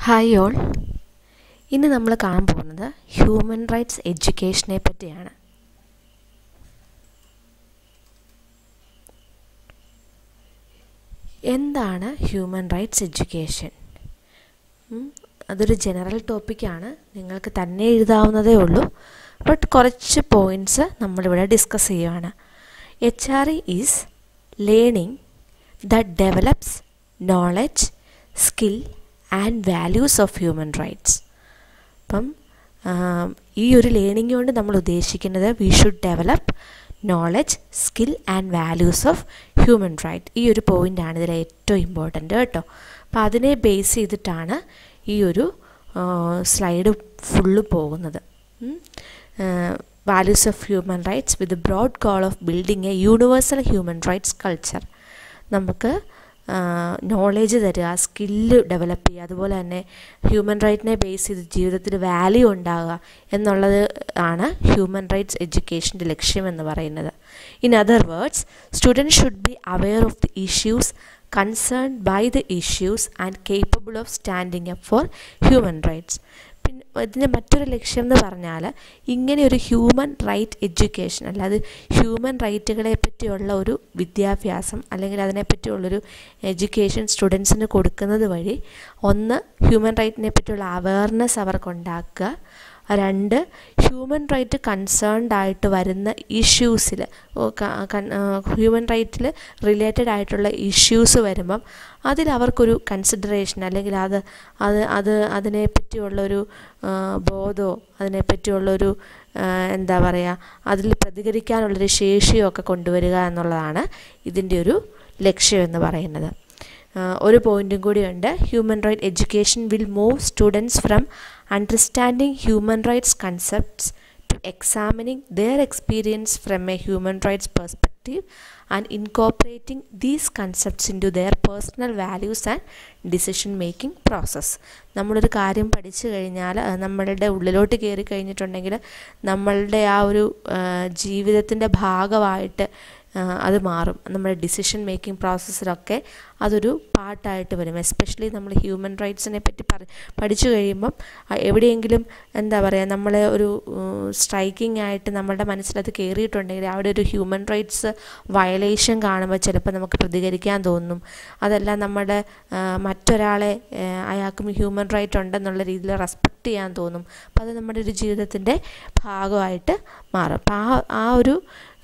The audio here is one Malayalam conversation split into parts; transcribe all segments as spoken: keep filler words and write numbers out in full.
ഹായ് ഓൾ, ഇന്ന് നമ്മൾ കാണാൻ പോകുന്നത് ഹ്യൂമൻ റൈറ്റ്സ് എഡ്യൂക്കേഷനെ പറ്റിയാണ്. എന്താണ് ഹ്യൂമൻ റൈറ്റ്സ് എഡ്യൂക്കേഷൻ? അതൊരു ജനറൽ ടോപ്പിക്കാണ്, നിങ്ങൾക്ക് തന്നെ എഴുതാവുന്നതേ ഉള്ളൂ. ബട്ട് കുറച്ച് പോയിൻറ്റ്സ് നമ്മളിവിടെ ഡിസ്കസ് ചെയ്യുകയാണ്. H R E is learning that develops knowledge, skill and values of human rights. അപ്പം ഈ ഒരു ലേണിംഗ് കൊണ്ട് നമ്മൾ ഉദ്ദേശിക്കുന്നത് we should develop knowledge, skill and values of human right. ഈ ഒരു പോയിൻ്റാണ് ഇതിൽ ഏറ്റവും ഇമ്പോർട്ടൻ്റ് കേട്ടോ. അപ്പം അതിനെ ബേസ് ചെയ്തിട്ടാണ് ഈ ഒരു സ്ലൈഡ് ഫുള്ള് പോകുന്നത്. Values of human rights with broad goal of building a universal human rights culture. നമുക്ക് നോളേജ് തരിക, സ്കില്ല് ഡെവലപ്പ് ചെയ്യുക, അതുപോലെ തന്നെ ഹ്യൂമൻ റൈറ്റിനെ ബേസ് ചെയ്ത് ജീവിതത്തിൽ വാല്യൂ ഉണ്ടാകുക എന്നുള്ളത് ആണ് ഹ്യൂമൻ റൈറ്റ്സ് എഡ്യൂക്കേഷൻ്റെ ലക്ഷ്യമെന്ന് പറയുന്നത്. In other words, students should be aware of the issues concerned by the issues and capable of standing up for human rights. പിന്നെ ഇതിൻ്റെ മറ്റൊരു ലക്ഷ്യം എന്ന് പറഞ്ഞാൽ ഇങ്ങനെ ഒരു ഹ്യൂമൻ റൈറ്റ് എഡ്യൂക്കേഷൻ, അല്ലാതെ ഹ്യൂമൻ റൈറ്റുകളെ പറ്റിയുള്ള ഒരു വിദ്യാഭ്യാസം അല്ലെങ്കിൽ അതിനെപ്പറ്റിയുള്ളൊരു എഡ്യൂക്കേഷൻ സ്റ്റുഡൻസിന് കൊടുക്കുന്നത് വഴി ഒന്ന് ഹ്യൂമൻ റൈറ്റിനെ പറ്റിയുള്ള അവയർനെസ് അവർക്കുണ്ടാക്കുക, രണ്ട് ഹ്യൂമൻ റൈറ്റ് കൺസേൺഡ് ആയിട്ട് വരുന്ന ഇഷ്യൂസിൽ ഹ്യൂമൻ റൈറ്റിൽ റിലേറ്റഡ് ആയിട്ടുള്ള ഇഷ്യൂസ് വരുമ്പം അതിൽ അവർക്കൊരു കൺസിഡറേഷൻ അല്ലെങ്കിൽ അത് അത് അത് അതിനെപ്പറ്റിയുള്ളൊരു ബോധമോ അതിനെപ്പറ്റിയുള്ളൊരു എന്താ പറയുക അതിൽ പ്രതികരിക്കാനുള്ളൊരു ശേഷിയോ ഒക്കെ കൊണ്ടുവരിക എന്നുള്ളതാണ് ഇതിൻ്റെ ഒരു ലക്ഷ്യമെന്ന് പറയുന്നത്. ഒരു പോയിൻറ്റും കൂടിയുണ്ട്. Human right education will move students from understanding human rights concepts to examining their experience from a human rights perspective and incorporating these concepts into their personal values and decision making process. നമ്മളൊരു കാര്യം പഠിച്ചു കഴിഞ്ഞാൽ നമ്മളുടെ ഉള്ളിലോട്ട് കയറി കഴിഞ്ഞിട്ടുണ്ടെങ്കിൽ നമ്മളുടെ ആ ഒരു ജീവിതത്തിൻ്റെ ഭാഗമായിട്ട് അത് മാറും. നമ്മുടെ ഡിസിഷൻ മേക്കിംഗ് പ്രോസസ്സിലൊക്കെ അതൊരു പാർട്ടായിട്ട് വരും. എസ്പെഷ്യലി നമ്മൾ ഹ്യൂമൻ റൈറ്റ്സിനെ പറ്റി പറ പഠിച്ചു കഴിയുമ്പം എവിടെയെങ്കിലും എന്താ പറയുക നമ്മളെ ഒരു സ്ട്രൈക്കിംഗ് ആയിട്ട് നമ്മളുടെ മനസ്സിലത് കയറിയിട്ടുണ്ടെങ്കിൽ അവിടെ ഒരു ഹ്യൂമൻ റൈറ്റ്സ് വയലേഷൻ കാണുമ്പോൾ ചിലപ്പോൾ നമുക്ക് പ്രതികരിക്കാൻ തോന്നും. അതല്ല നമ്മുടെ മറ്റൊരാളെ അയാൾക്കും ഹ്യൂമൻ റൈറ്റ് ഉണ്ടെന്നുള്ള രീതിയിൽ റെസ്പെക്റ്റ് ചെയ്യാൻ തോന്നും. അപ്പോൾ അത് നമ്മുടെ ഒരു ജീവിതത്തിൻ്റെ ഭാഗമായിട്ട് മാറും. അപ്പോൾ ആ ആ ഒരു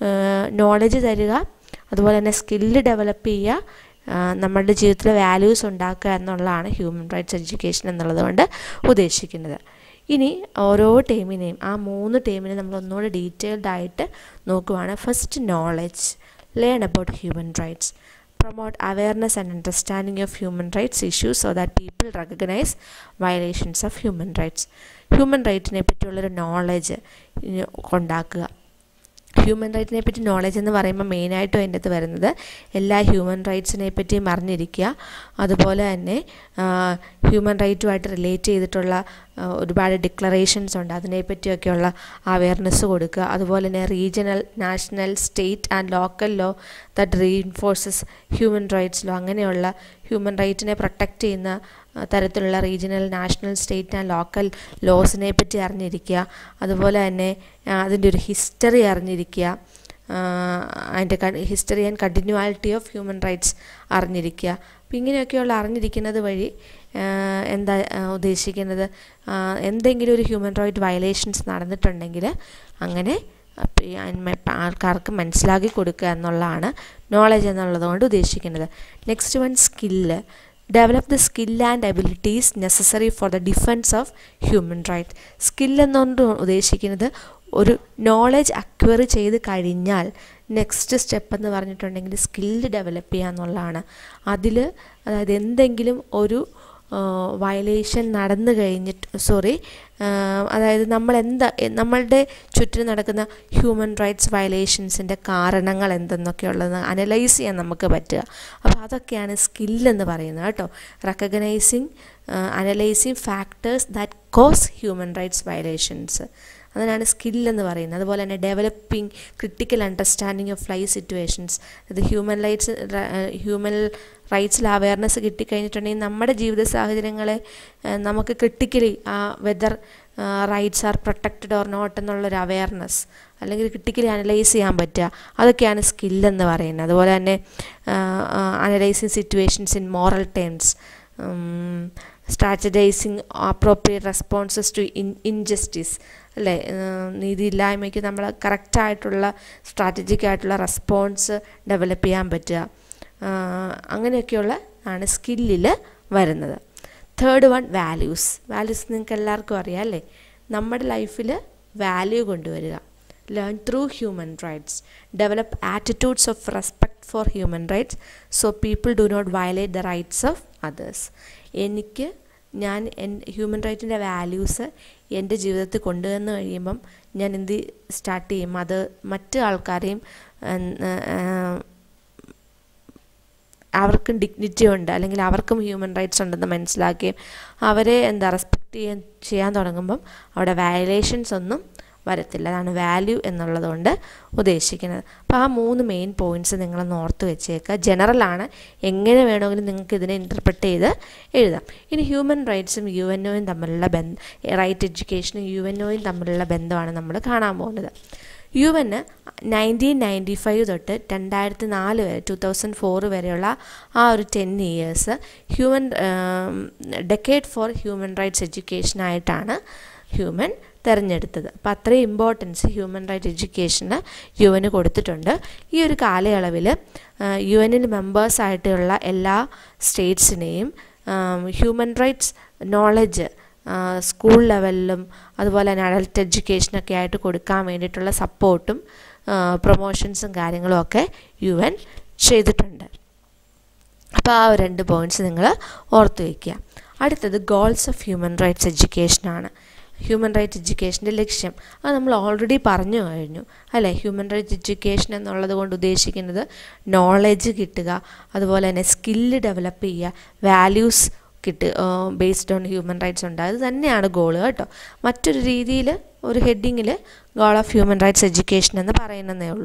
നോളജ് തരിക, അതുപോലെ തന്നെ സ്കില്ല് ഡെവലപ്പ് ചെയ്യുക, നമ്മളുടെ ജീവിതത്തിൽ വാല്യൂസ് ഉണ്ടാക്കുക എന്നുള്ളതാണ് ഹ്യൂമൻ റൈറ്റ്സ് എഡ്യൂക്കേഷൻ എന്നുള്ളത് കൊണ്ട് ഉദ്ദേശിക്കുന്നത്. ഇനി ഓരോ ടേമിനെയും ആ മൂന്ന് ടേമിനെ നമ്മൾ ഒന്നുകൂടെ ഡീറ്റെയിൽഡ് ആയിട്ട് നോക്കുവാണ്. First, knowledge. Learn about human rights. promote awareness and understanding of human rights issues so that people recognize violations of human rights. Human റൈറ്റിനെ പറ്റിയുള്ളൊരു നോളജ് ഉണ്ടാക്കുക. ഹ്യൂമൻ റൈറ്റിനെ പറ്റി നോളജ് എന്ന് പറയുമ്പോൾ മെയിനായിട്ടും അതിൻ്റെ അകത്ത് വരുന്നത് എല്ലാ ഹ്യൂമൻ റൈറ്റ്സിനെ പറ്റിയും അറിഞ്ഞിരിക്കുക, അതുപോലെ തന്നെ ഹ്യൂമൻ റൈറ്റുമായിട്ട് റിലേറ്റ് ചെയ്തിട്ടുള്ള ഒരുപാട് ഡിക്ലറേഷൻസ് ഉണ്ട്, അതിനെപ്പറ്റിയൊക്കെയുള്ള അവയർനെസ് കൊടുക്കുക. അതുപോലെ തന്നെ regional, national, state and local law that reinforces human rights law, അങ്ങനെയുള്ള ഹ്യൂമൻ റൈറ്റിനെ പ്രൊട്ടക്റ്റ് ചെയ്യുന്ന തരത്തിലുള്ള regional, national, state and local ലോസിനെ പറ്റി അറിഞ്ഞിരിക്കുക. അതുപോലെ തന്നെ അതിൻ്റെ ഒരു ഹിസ്റ്ററി അറിഞ്ഞിരിക്കുക, അതിൻ്റെ history and continuality of human rights അറിഞ്ഞിരിക്കുക. അപ്പം ഇങ്ങനെയൊക്കെയുള്ള അറിഞ്ഞിരിക്കുന്നത് വഴി എന്താ ഉദ്ദേശിക്കുന്നത്, എന്തെങ്കിലും ഒരു ഹ്യൂമൻ റൈറ്റ് വയലേഷൻസ് നടന്നിട്ടുണ്ടെങ്കിൽ അങ്ങനെ ആൾക്കാർക്ക് മനസ്സിലാക്കി കൊടുക്കുക എന്നുള്ളതാണ് നോളജ് എന്നുള്ളത് കൊണ്ട് ഉദ്ദേശിക്കുന്നത്. Next one, skill. Develop the skill and abilities necessary for the defence of human right. Skill എന്നുകൊണ്ട് ഉദ്ദേശിക്കുന്നത് ഒരു നോളജ് അക്വയർ ചെയ്ത് കഴിഞ്ഞാൽ നെക്സ്റ്റ് സ്റ്റെപ്പ് എന്ന് പറഞ്ഞിട്ടുണ്ടെങ്കിൽ സ്കില്ല് ഡെവലപ്പ് ചെയ്യുക എന്നുള്ളതാണ്. അതിൽ അതായത് എന്തെങ്കിലും ഒരു വയലേഷൻ നടന്നു കഴിഞ്ഞിട്ട് സോറി അതായത് നമ്മൾ എന്താ നമ്മളുടെ ചുറ്റിനും നടക്കുന്ന ഹ്യൂമൻ റൈറ്റ്സ് വയലേഷൻസിൻ്റെ കാരണങ്ങൾ എന്തെന്നൊക്കെയുള്ളത് അനലൈസ് ചെയ്യാൻ നമുക്ക് പറ്റുക. അപ്പോൾ അതൊക്കെയാണ് സ്കില്ലെന്ന് പറയുന്നത് കേട്ടോ. Recognising, analysing factors that cause human rights violations, അതിനാണ് സ്കില്ലെന്ന് പറയുന്നത്. അതുപോലെ തന്നെ developing critical understanding of life situations. ഇത് ഹ്യൂമൻ റൈറ്റ്സ് ഹ്യൂമൻ റൈറ്റ്സിൽ അവയർനെസ് കിട്ടിക്കഴിഞ്ഞിട്ടുണ്ടെങ്കിൽ നമ്മുടെ ജീവിത സാഹചര്യങ്ങളെ നമുക്ക് ക്രിട്ടിക്കലി ആ whether rights are protected or not എന്നുള്ളൊരു അവയർനെസ് അല്ലെങ്കിൽ ക്രിട്ടിക്കലി അനലൈസ് ചെയ്യാൻ പറ്റുക, അതൊക്കെയാണ് സ്കില്ലെന്ന് പറയുന്നത്. അതുപോലെ തന്നെ analysing situations in moral terms, strategising appropriate responses to in injustice അല്ലേ, നീതിയില്ലായ്മയ്ക്ക് നമ്മൾ കറക്റ്റായിട്ടുള്ള സ്ട്രാറ്റജിക് ആയിട്ടുള്ള റെസ്പോൺസ് ഡെവലപ്പ് ചെയ്യാൻ പറ്റുക, അങ്ങനെയൊക്കെയുള്ള ആണ് സ്കില്ലിൽ വരുന്നത്. Third one values. വാല്യൂസ് നിങ്ങൾക്ക് എല്ലാവർക്കും അറിയാം അല്ലേ, നമ്മുടെ ലൈഫിൽ വാല്യൂ കൊണ്ടുവരിക. Learn through human rights, develop attitudes of respect for human rights so people do not violate the rights of others. എനിക്ക് ഞാൻ എൻ ഹ്യൂമൻ റൈറ്റിൻ്റെ വാല്യൂസ് എൻ്റെ ജീവിതത്തിൽ കൊണ്ടുവന്ന് കഴിയുമ്പം ഞാൻ എന്ത് സ്റ്റാർട്ട് ചെയ്യും, അത് മറ്റ് ആൾക്കാരെയും അവർക്കും ഡിഗ്നിറ്റി ഉണ്ട് അല്ലെങ്കിൽ അവർക്കും ഹ്യൂമൻ റൈറ്റ്സ് ഉണ്ടെന്ന് മനസ്സിലാക്കുകയും അവരെ എന്താ റെസ്പെക്റ്റ് ചെയ്യാൻ ചെയ്യാൻ തുടങ്ങുമ്പം അവിടെ വയലേഷൻസ് ഒന്നും വരത്തില്ല. അതാണ് വാല്യൂ എന്നുള്ളതുകൊണ്ട് ഉദ്ദേശിക്കുന്നത്. അപ്പോൾ ആ മൂന്ന് മെയിൻ പോയിൻറ്റ്സ് നിങ്ങളൊന്ന് ഓർത്ത് വെച്ചേക്കുക. ജനറലാണ്, എങ്ങനെ വേണമെങ്കിലും നിങ്ങൾക്ക് ഇതിനെ ഇൻ്റർപ്രറ്റ് ചെയ്ത് എഴുതാം. ഇനി ഹ്യൂമൻ റൈറ്റ്സും യു എൻ ഒയും തമ്മിലുള്ള ബന്ധം, റൈറ്റ് എഡ്യൂക്കേഷനും യു എൻ ഒയും തമ്മിലുള്ള ബന്ധമാണ് നമ്മൾ കാണാൻ പോകുന്നത്. U N nineteen ninety five തൊട്ട് രണ്ടായിരത്തി നാല് വരെ ടു തൗസൻഡ് ഫോർ വരെയുള്ള ആ ഒരു ten years human decade for human rights എഡ്യൂക്കേഷനായിട്ടാണ് ഹ്യൂമൻ തിരഞ്ഞെടുത്തത്. അപ്പോൾ അത്രയും ഇമ്പോർട്ടൻസ് ഹ്യൂമൻ റൈറ്റ് എഡ്യൂക്കേഷന് യു എന് കൊടുത്തിട്ടുണ്ട്. ഈ ഒരു കാലയളവിൽ യു എനിൽ മെമ്പേഴ്സായിട്ടുള്ള എല്ലാ സ്റ്റേറ്റ്സിനെയും ഹ്യൂമൻ റൈറ്റ്സ് നോളജ് സ്കൂൾ ലെവലിലും അതുപോലെ തന്നെ അഡൽട്ട് എഡ്യൂക്കേഷനൊക്കെ ആയിട്ട് കൊടുക്കാൻ വേണ്ടിയിട്ടുള്ള സപ്പോർട്ടും പ്രൊമോഷൻസും കാര്യങ്ങളും ഒക്കെ യു എൻ ചെയ്തിട്ടുണ്ട്. അപ്പോൾ ആ രണ്ട് പോയിൻറ്റ്സ് നിങ്ങൾ ഓർത്ത് വയ്ക്കുക. അടുത്തത് ഗോൾസ് ഓഫ് ഹ്യൂമൻ റൈറ്റ്സ് എഡ്യൂക്കേഷനാണ്. ഹ്യൂമൻ റൈറ്റ്സ് എഡ്യൂക്കേഷൻ്റെ ലക്ഷ്യം അത് നമ്മൾ ഓൾറെഡി പറഞ്ഞു കഴിഞ്ഞു അല്ലേ. ഹ്യൂമൻ റൈറ്റ്സ് എഡ്യൂക്കേഷൻ എന്നുള്ളത് കൊണ്ട് ഉദ്ദേശിക്കുന്നത് നോളജ് കിട്ടുക, അതുപോലെ തന്നെ സ്കില്ല് ഡെവലപ്പ് ചെയ്യുക, വാല്യൂസ് കിട്ടുക ബേസ്ഡ് ഓൺ ഹ്യൂമൻ റൈറ്റ്സ് ഉണ്ട്. അത് തന്നെയാണ് ഗോൾ കേട്ടോ. മറ്റൊരു രീതിയിൽ ഒരു ഹെഡിങ്ങിൽ goal of human rights education എന്ന് പറയുന്നതേ ഉള്ളൂ.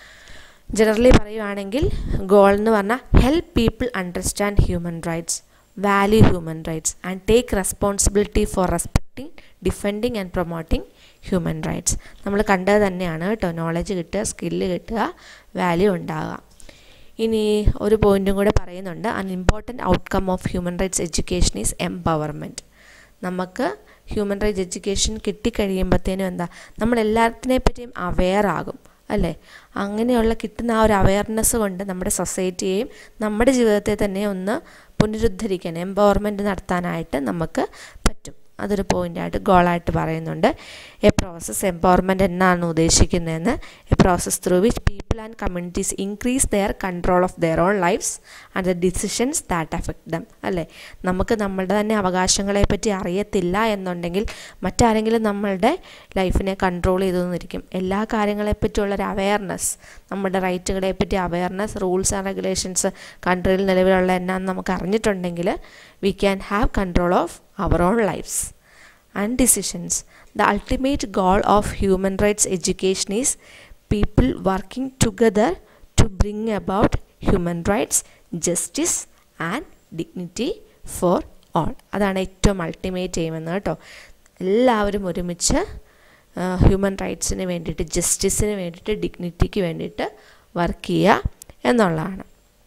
ജനറലി പറയുവാണെങ്കിൽ ഗോൾ എന്ന് പറഞ്ഞാൽ help people understand human rights, value human rights and take responsibility for respecting, defending and promoting human rights. നമ്മൾ കണ്ടത് തന്നെയാണ് കേട്ടോ. നോളജ് കിട്ടുക, സ്കില്ല് കിട്ടുക, വാല്യൂ ഉണ്ടാകുക. ഇനി ഒരു പോയിൻറ്റും കൂടെ പറയുന്നുണ്ട്. An important outcome of human rights education is empowerment. നമുക്ക് ഹ്യൂമൻ റൈറ്റ്സ് എഡ്യൂക്കേഷൻ കിട്ടിക്കഴിയുമ്പോഴത്തേനും എന്താ, നമ്മളെല്ലാത്തിനെ പറ്റിയും അവെയർ ആകും അല്ലേ. അങ്ങനെയുള്ള കിട്ടുന്ന ആ ഒരു അവെയർനെസ് കൊണ്ട് നമ്മുടെ സൊസൈറ്റിയെയും നമ്മുടെ ജീവിതത്തെ തന്നെ ഒന്ന് പുനരുദ്ധരിക്കാൻ, എംപവർമെൻറ്റ് നടത്താനായിട്ട് നമുക്ക് പറ്റും. അതൊരു പോയിൻ്റായിട്ട് ഗോളായിട്ട് പറയുന്നുണ്ട്. എ പ്രോസസ് എംപവർമെൻറ്റ് എന്നാണ് ഉദ്ദേശിക്കുന്നതെന്ന്, a process through which people and communities increase their control of their own lifes and the decisions that affect them അല്ലേ. നമുക്ക് നമ്മളുടെ തന്നെ അവകാശങ്ങളെ പറ്റി അറിയത്തില്ല എന്നുണ്ടെങ്കിൽ മറ്റാരെങ്കിലും നമ്മളുടെ ലൈഫിനെ കൺട്രോൾ ചെയ്തു തന്നിരിക്കും. എല്ലാ കാര്യങ്ങളെപ്പറ്റിയുള്ളൊരു അവെയർനെസ്, നമ്മുടെ റൈറ്റുകളെ പറ്റി അവെയർനെസ്, റൂൾസ് ആൻഡ് റെഗുലേഷൻസ് കൺട്രിയിൽ നിലവിലുള്ള എന്നാന്ന് നമുക്ക് അറിഞ്ഞിട്ടുണ്ടെങ്കിൽ we can have control of our own lives and decisions. The ultimate goal of human rights education is people working together to bring about human rights, justice and dignity for all. അതാണ് ഏറ്റവും അൾട്ടിമേറ്റ് എയിം എന്ന് കേട്ടോ. എല്ലാവരും ഒരുമിച്ച് ഹ്യൂമൻ റൈറ്റ്സിന് വേണ്ടിയിട്ട്, ജസ്റ്റിസിന് വേണ്ടിയിട്ട്, ഡിഗ്നിറ്റിക്ക് വേണ്ടിയിട്ട് വർക്ക് ചെയ്യുക എന്നുള്ളതാണ്.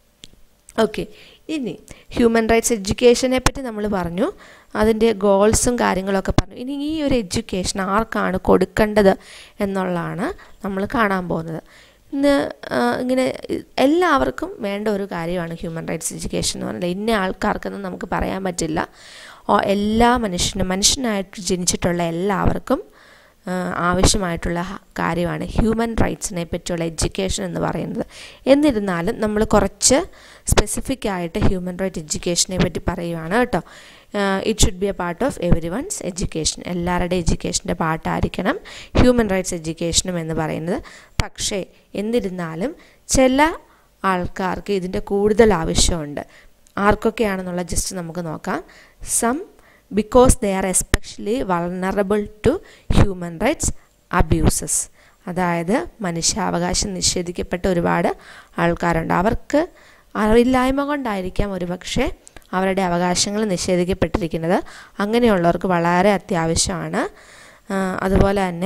ഓക്കെ, ഇനി ഹ്യൂമൻ റൈറ്റ്സ് എഡ്യൂക്കേഷനെ പറ്റി നമ്മൾ പറഞ്ഞു, അതിൻ്റെ ഗോൾസും കാര്യങ്ങളൊക്കെ പറഞ്ഞു. ഇനി ഈ ഒരു എഡ്യൂക്കേഷൻ ആർക്കാണ് കൊടുക്കേണ്ടത് എന്നുള്ളതാണ് നമ്മൾ കാണാൻ പോകുന്നത്. ഇന്ന് ഇങ്ങനെ എല്ലാവർക്കും വേണ്ട ഒരു കാര്യമാണ് ഹ്യൂമൻ റൈറ്റ്സ് എഡ്യൂക്കേഷൻ എന്ന് പറഞ്ഞാൽ. ഇന്ന ആൾക്കാർക്കൊന്നും നമുക്ക് പറയാൻ പറ്റില്ല. എല്ലാ മനുഷ്യനും, മനുഷ്യനായിട്ട് ജനിച്ചിട്ടുള്ള എല്ലാവർക്കും ആവശ്യമായിട്ടുള്ള കാര്യമാണ് ഹ്യൂമൻ റൈറ്റ്സിനെ പറ്റിയുള്ള എഡ്യൂക്കേഷൻ എന്ന് പറയുന്നത്. എന്നിരുന്നാലും നമ്മൾ കുറച്ച് സ്പെസിഫിക് ആയിട്ട് ഹ്യൂമൻ റൈറ്റ് എഡ്യൂക്കേഷനെ പറ്റി പറയുകയാണ് കേട്ടോ. It should be a part of everyone's education. എല്ലാവരുടെ എഡ്യൂക്കേഷൻ്റെ പാർട്ടായിരിക്കണം ഹ്യൂമൻ റൈറ്റ്സ് എഡ്യൂക്കേഷനും എന്ന് പറയുന്നത്. പക്ഷേ എന്നിരുന്നാലും ചില ആൾക്കാർക്ക് ഇതിൻ്റെ കൂടുതൽ ആവശ്യമുണ്ട്. ആർക്കൊക്കെയാണെന്നുള്ള ജസ്റ്റ് നമുക്ക് നോക്കാം. Some because they are especially vulnerable to human rights abuses. അതായത് മനുഷ്യാവകാശം നിഷേധിക്കപ്പെട്ട ഒരുപാട് ആൾക്കാരുണ്ട്. അവർക്ക് അറിവില്ലായ്മ കൊണ്ടായിരിക്കാം ഒരുപക്ഷെ അവരുടെ അവകാശങ്ങൾ നിഷേധിക്കപ്പെട്ടിരിക്കുന്നത്. അങ്ങനെയുള്ളവർക്ക് വളരെ അത്യാവശ്യമാണ്. അതുപോലെ തന്നെ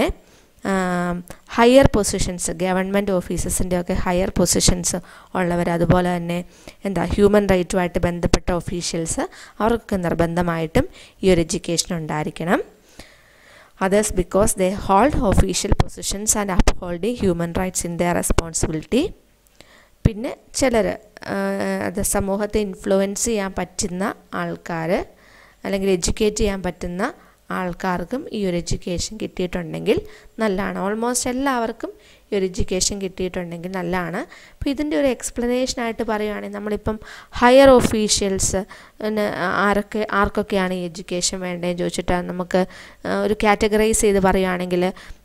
ഹയർ പൊസിഷൻസ്, ഗവൺമെൻറ് ഓഫീസസിൻ്റെ ഒക്കെ ഹയർ പൊസിഷൻസ് ഉള്ളവർ, അതുപോലെ തന്നെ എന്താ ഹ്യൂമൻ റൈറ്റുമായിട്ട് ബന്ധപ്പെട്ട ഒഫീഷ്യൽസ്, അവർക്കൊക്കെ നിർബന്ധമായിട്ടും ഈ ഒരു എഡ്യൂക്കേഷൻ ഉണ്ടായിരിക്കണം. Others because they hold official positions and upholding human rights in their responsibility. പിന്നെ ചിലർ അത് സമൂഹത്തെ ഇൻഫ്ലുവൻസ് ചെയ്യാൻ പറ്റുന്ന ആൾക്കാർ അല്ലെങ്കിൽ എഡ്യൂക്കേറ്റ് ചെയ്യാൻ പറ്റുന്ന ആൾക്കാർക്കും ഈ ഒരു എഡ്യൂക്കേഷൻ കിട്ടിയിട്ടുണ്ടെങ്കിൽ നല്ലതാണ്. ഓൾമോസ്റ്റ് എല്ലാവർക്കും ഈ ഒരു എഡ്യൂക്കേഷൻ കിട്ടിയിട്ടുണ്ടെങ്കിൽ നല്ലതാണ്. അപ്പോൾ ഇതിൻ്റെ ഒരു എക്സ്പ്ലനേഷനായിട്ട് പറയുകയാണെങ്കിൽ നമ്മളിപ്പം ഹയർ ഒഫീഷ്യൽസ് ആരൊക്കെ ആർക്കൊക്കെയാണ് ഈ എഡ്യൂക്കേഷൻ വേണ്ടതെന്ന് ചോദിച്ചിട്ട് നമുക്ക് ഒരു കാറ്റഗറൈസ് ചെയ്ത് പറയുകയാണെങ്കിൽ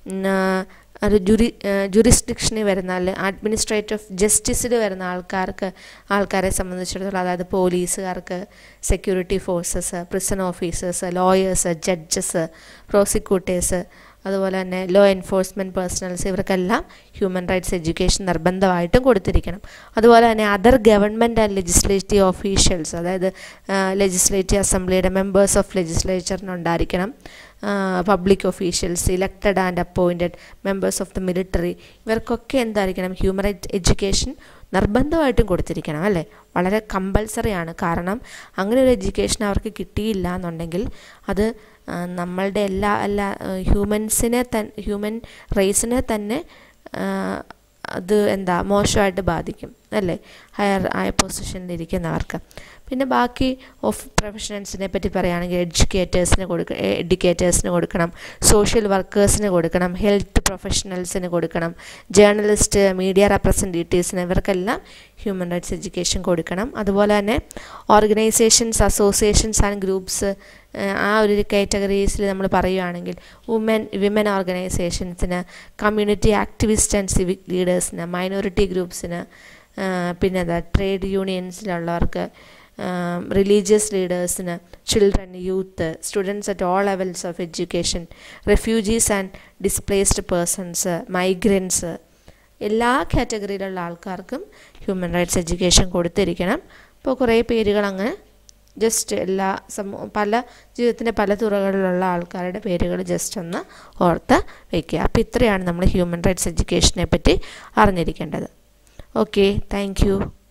ഒരു ജുറി ജുറിസ്ഡിക്ഷനിൽ വരുന്ന അല്ലെങ്കിൽ അഡ്മിനിസ്ട്രേറ്റീവ് ജസ്റ്റിസിൽ വരുന്ന ആൾക്കാർക്ക് ആൾക്കാരെ സംബന്ധിച്ചിടത്തോളം, അതായത് പോലീസുകാർക്ക്, security forces, prison officers, lawyers, judges, prosecutors, അതുപോലെ തന്നെ ലോ എൻഫോഴ്സ്മെൻറ്റ് പേഴ്സണൽസ്, ഇവർക്കെല്ലാം ഹ്യൂമൻ റൈറ്റ്സ് എഡ്യൂക്കേഷൻ നിർബന്ധമായിട്ടും കൊടുത്തിരിക്കണം. അതുപോലെ തന്നെ other government and legislative officials, അതായത് ലെജിസ്ലേറ്റീവ് അസംബ്ലിയുടെ മെമ്പേഴ്സ് ഓഫ് ലെജിസ്ലേച്ചറിനുണ്ടായിരിക്കണം. Public officials, elected and appointed members of the military, ഇവർക്കൊക്കെ എന്തായിരിക്കണം ഹ്യൂമൻ റൈറ്റ് എഡ്യൂക്കേഷൻ നിർബന്ധമായിട്ടും കൊടുത്തിരിക്കണം അല്ലേ. വളരെ കമ്പൽസറി ആണ്. കാരണം അങ്ങനെ ഒരു എഡ്യൂക്കേഷൻ അവർക്ക് കിട്ടിയില്ല എന്നുണ്ടെങ്കിൽ അത് നമ്മളുടെ എല്ലാ എല്ലാ ഹ്യൂമൻസിനെ തൻ ഹ്യൂമൻ റേസിനെ തന്നെ അത് എന്താ മോശമായിട്ട് ബാധിക്കും അല്ലേ, ഹയർ ആയ പൊസിഷനിലിരിക്കുന്നവർക്ക്. പിന്നെ ബാക്കി ഓഫ് പ്രൊഫഷണൽസിനെ പറ്റി പറയുകയാണെങ്കിൽ എഡ്യൂക്കേറ്റേഴ്സിന് കൊടുക്ക എഡ്യൂക്കേറ്റേഴ്സിന് കൊടുക്കണം, സോഷ്യൽ വർക്കേഴ്സിന് കൊടുക്കണം, ഹെൽത്ത് പ്രൊഫഷണൽസിന് കൊടുക്കണം, ജേർണലിസ്റ്റ്, മീഡിയ റെപ്രസെൻറ്റേറ്റീവ്സിന്, ഇവർക്കെല്ലാം ഹ്യൂമൻ റൈറ്റ്സ് എഡ്യൂക്കേഷൻ കൊടുക്കണം. അതുപോലെ തന്നെ ഓർഗനൈസേഷൻസ്, അസോസിയേഷൻസ് ആൻഡ് ഗ്രൂപ്പ്സ്, ആ ഒരു കാറ്റഗറീസിൽ നമ്മൾ പറയുകയാണെങ്കിൽ വുമൻ വിമൻ ഓർഗനൈസേഷൻസിന്, കമ്മ്യൂണിറ്റി ആക്ടിവിസ്റ്റ് ആൻഡ് സിവിക് ലീഡേഴ്സിന്, മൈനോറിറ്റി ഗ്രൂപ്പ്സിന്, പിന്നെ എന്താ ട്രേഡ് യൂണിയൻസിലുള്ളവർക്ക്, റിലീജിയസ് ലീഡേഴ്സിന്, children, youth, students at all levels of education, refugees and displaced persons, migrants, എല്ലാ കാറ്റഗറിയിലുള്ള ആൾക്കാർക്കും ഹ്യൂമൻ റൈറ്റ്സ് എഡ്യൂക്കേഷൻ കൊടുത്തിരിക്കണം. ഇപ്പോൾ കുറേ പേരുകൾ അങ്ങനെ ജസ്റ്റ് എല്ലാ സമൂഹ പല ജീവിതത്തിൻ്റെ പല തുറകളിലുള്ള ആൾക്കാരുടെ പേരുകൾ ജസ്റ്റ് ഒന്ന് ഓർത്ത് വയ്ക്കുക. അപ്പോൾ ഇത്രയാണ് നമ്മൾ ഹ്യൂമൻ റൈറ്റ്സ് എഡ്യൂക്കേഷനെ പറ്റി അറിഞ്ഞിരിക്കേണ്ടത്. Okay, thank U.